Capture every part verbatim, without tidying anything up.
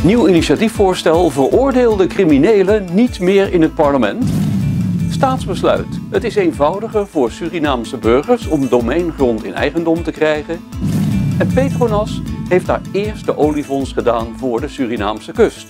Nieuw initiatiefvoorstel veroordeelde criminelen niet meer in het parlement. Staatsbesluit. Het is eenvoudiger voor Surinaamse burgers om domeingrond in eigendom te krijgen. En Petronas heeft haar eerste oliefonds gedaan voor de Surinaamse kust.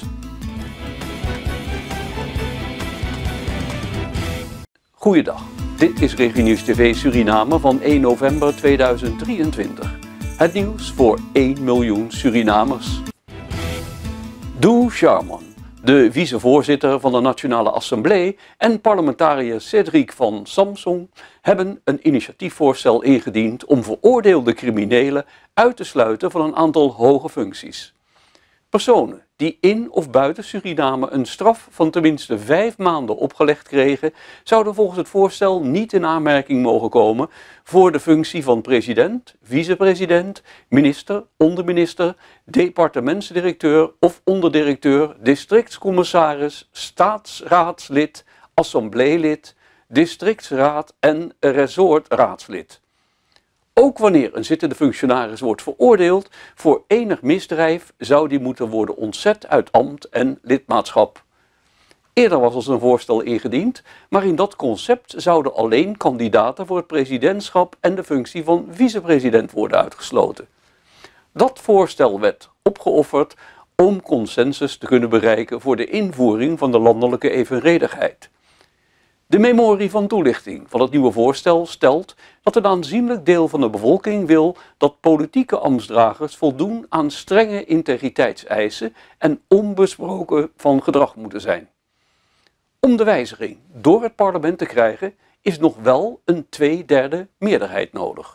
Goeiedag, dit is RegioNews T V Suriname van één november tweeduizend drieëntwintig. Het nieuws voor één miljoen Surinamers. Doe Sharman, de vicevoorzitter van de Nationale Assemblée en parlementariër Cedric van Samson hebben een initiatiefvoorstel ingediend om veroordeelde criminelen uit te sluiten van een aantal hoge functies. Personen die in of buiten Suriname een straf van tenminste vijf maanden opgelegd kregen, zouden volgens het voorstel niet in aanmerking mogen komen voor de functie van president, vicepresident, minister, onderminister, departementsdirecteur of onderdirecteur, districtscommissaris, staatsraadslid, assembleelid, districtsraad en resortraadslid. Ook wanneer een zittende functionaris wordt veroordeeld voor enig misdrijf, zou die moeten worden ontzet uit ambt en lidmaatschap. Eerder was ons een voorstel ingediend, maar in dat concept zouden alleen kandidaten voor het presidentschap en de functie van vicepresident worden uitgesloten. Dat voorstel werd opgeofferd om consensus te kunnen bereiken voor de invoering van de landelijke evenredigheid. De memorie van toelichting van het nieuwe voorstel stelt dat een aanzienlijk deel van de bevolking wil dat politieke ambtsdragers voldoen aan strenge integriteitseisen en onbesproken van gedrag moeten zijn. Om de wijziging door het parlement te krijgen is nog wel een tweederde meerderheid nodig.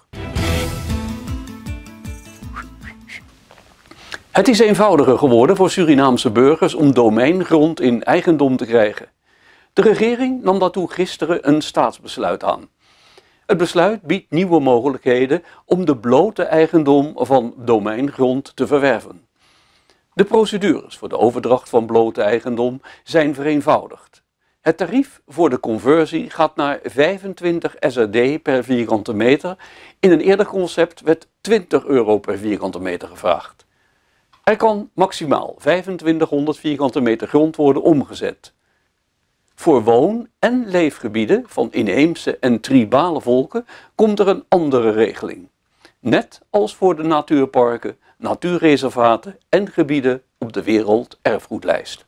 Het is eenvoudiger geworden voor Surinaamse burgers om domeingrond in eigendom te krijgen. De regering nam daartoe gisteren een staatsbesluit aan. Het besluit biedt nieuwe mogelijkheden om de blote eigendom van domeingrond te verwerven. De procedures voor de overdracht van blote eigendom zijn vereenvoudigd. Het tarief voor de conversie gaat naar vijfentwintig S R D per vierkante meter. In een eerder concept werd twintig euro per vierkante meter gevraagd. Er kan maximaal vijfentwintighonderd vierkante meter grond worden omgezet. Voor woon- en leefgebieden van inheemse en tribale volken komt er een andere regeling. Net als voor de natuurparken, natuurreservaten en gebieden op de werelderfgoedlijst.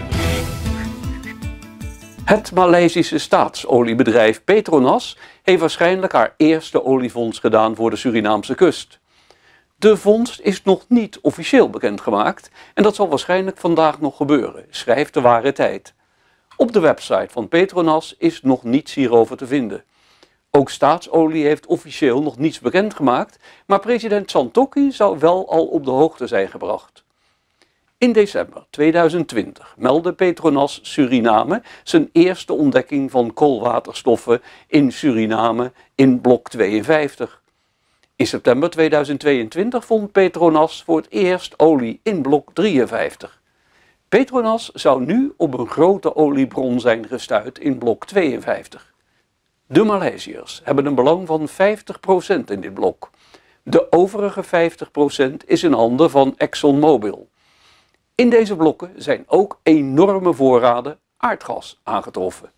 Het Maleisische staatsoliebedrijf Petronas heeft waarschijnlijk haar eerste oliefonds gedaan voor de Surinaamse kust. De vondst is nog niet officieel bekendgemaakt en dat zal waarschijnlijk vandaag nog gebeuren, schrijft de Ware Tijd. Op de website van Petronas is nog niets hierover te vinden. Ook Staatsolie heeft officieel nog niets bekendgemaakt, maar president Santokki zou wel al op de hoogte zijn gebracht. In december tweeduizend twintig meldde Petronas Suriname zijn eerste ontdekking van koolwaterstoffen in Suriname in blok tweeënvijftig. In september tweeduizend tweeëntwintig vond Petronas voor het eerst olie in blok drieënvijftig. Petronas zou nu op een grote oliebron zijn gestuit in blok tweeënvijftig. De Maleisiërs hebben een belang van vijftig procent in dit blok. De overige vijftig procent is in handen van ExxonMobil. In deze blokken zijn ook enorme voorraden aardgas aangetroffen.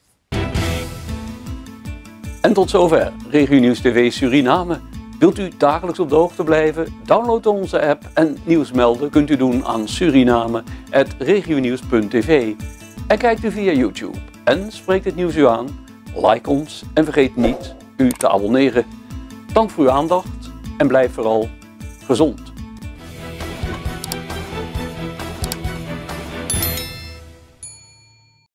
En tot zover RegioNews T V Suriname. Wilt u dagelijks op de hoogte blijven? Download onze app en nieuws melden kunt u doen aan suriname punt regionieuws punt t v. En kijkt u via YouTube en spreekt het nieuws u aan? Like ons en vergeet niet u te abonneren. Dank voor uw aandacht en blijf vooral gezond.